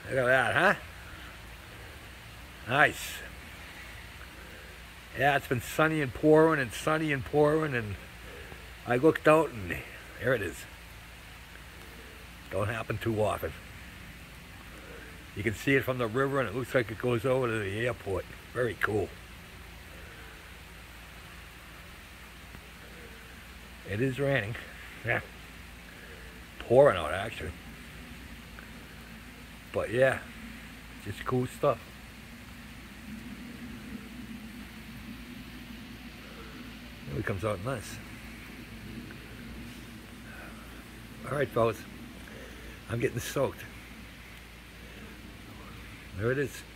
Look at that, huh? Nice. Yeah, it's been sunny and pouring and sunny and pouring, and I looked out and there it is. Don't happen too often. You can see it from the river and it looks like it goes over to the airport. Very cool. It is raining. Yeah. Pouring out actually. But yeah, just cool stuff. It comes out nice. Alright fellas, I'm getting soaked. There it is.